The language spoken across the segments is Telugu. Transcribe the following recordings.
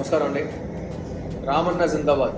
నమస్కారం అండి. రామన్న జిందాబాద్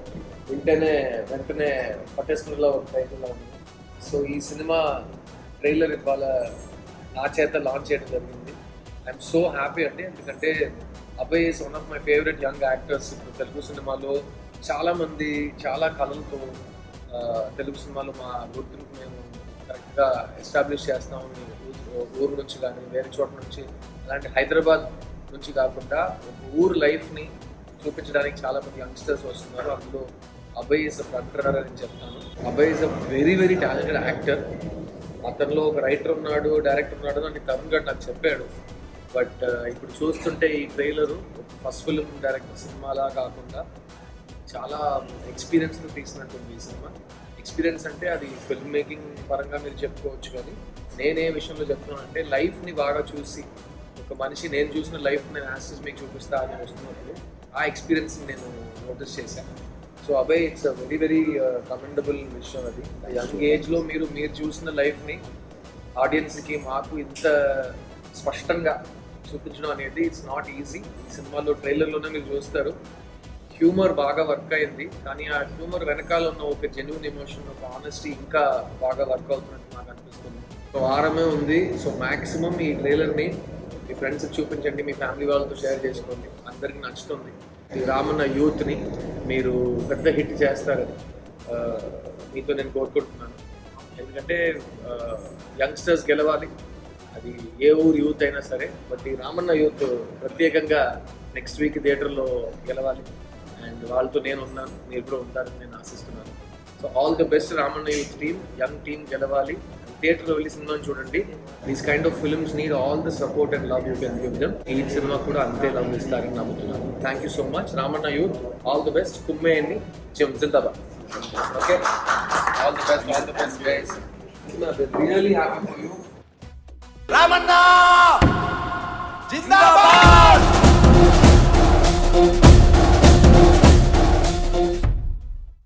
వెంటనే పట్టేసుకునేలా ఒక టైటిల్లో ఉంది. సో ఈ సినిమా ట్రైలర్ ఇవాళ నా చేత లాంచ్ చేయడం జరిగింది. ఐఎమ్ సో హ్యాపీ అండి, ఎందుకంటే Abhay is one of my favourite young actors. ఇప్పుడు తెలుగు సినిమాలో చాలామంది చాలా కళలతో తెలుగు సినిమాలో మా గుర్తింపు మేము కరెక్ట్గా ఎస్టాబ్లిష్ చేస్తామని ఊరు నుంచి కానీ వేరే చోట నుంచి, అలాంటి హైదరాబాద్ నుంచి కాకుండా ఒక ఊరు లైఫ్ని చూపించడానికి చాలామంది యంగ్స్టర్స్ వస్తున్నారు. అందులో Abhay is a front runner అని చెప్తాను. Abhay is a very very talented actor. అతనిలో ఒక రైటర్ ఉన్నాడు, డైరెక్టర్ ఉన్నాడు అని తరుణ్ గారు నాకు చెప్పాడు. బట్ ఇప్పుడు చూస్తుంటే ఈ ట్రైలరు ఫస్ట్ ఫిల్మ్ డైరెక్టర్ సినిమాలా కాకుండా చాలా ఎక్స్పీరియన్స్తో తీసినట్టుంది ఈ సినిమా. ఎక్స్పీరియన్స్ అంటే అది ఫిల్మ్ మేకింగ్ పరంగా మీరు చెప్పుకోవచ్చు, కానీ నేనే విషయంలో చెప్తున్నాను అంటే లైఫ్ని బాగా చూసి ఒక మనిషి నేను చూసిన లైఫ్ నేను యాక్సెస్ మీకు చూపిస్తా అని వస్తున్నప్పుడు ఆ ఎక్స్పీరియన్స్ని నేను నోటీస్ చేశాను. So Abhay it's a very very commendable విషయం. అది యంగ్ ఏజ్లో మీరు చూసిన లైఫ్ని ఆడియన్స్కి మాకు ఇంత స్పష్టంగా చూపించడం అనేది ఇట్స్ నాట్ ఈజీ. ఈ సినిమాలో ట్రైలర్లోనే మీరు చూస్తారు, హ్యూమర్ బాగా వర్క్ అయింది, కానీ ఆ హ్యూమర్ వెనకాల ఉన్న ఒక జెన్యూన్ ఎమోషన్, ఒక ఆనెస్టీ ఇంకా బాగా వర్క్ అవుతున్నట్టు నాకు అనిపిస్తుంది. సో వారమే ఉంది. సో మ్యాక్సిమం ఈ ట్రైలర్ని మీ ఫ్రెండ్స్కి చూపించండి, మీ ఫ్యామిలీ వాళ్ళతో షేర్ చేసుకోండి, అందరికీ నచ్చుతుంది. ఈ రామన్న యూత్ని మీరు పెద్ద హిట్ చేస్తారని మీతో నేను కోరుకుంటున్నాను. ఎందుకంటే యంగ్స్టర్స్ గెలవాలి, అది ఏ ఊరు యూత్ అయినా సరే. బట్ ఈ రామన్న యూత్ ప్రత్యేకంగా నెక్స్ట్ వీక్ థియేటర్లో గెలవాలి. అండ్ వాళ్ళతో నేను ఉన్నాను, మీరు కూడా ఉంటారని నేను ఆశిస్తున్నాను. So all the best Ramanna youth team, young team గెలవాలి. థియేటర్లో వెళ్ళి సినిమాని చూడండి. These kind of films need all the support and love you can give them. ఈ సినిమా కూడా అంతే లవ్ ఇస్తారని నమ్ముతున్నాను. Thank you so much. Ramanna youth all the best. కుమ్మేయండి, జిందాబాద్. Okay, all the best guys. Really happy for you. Ramanna Zindabad.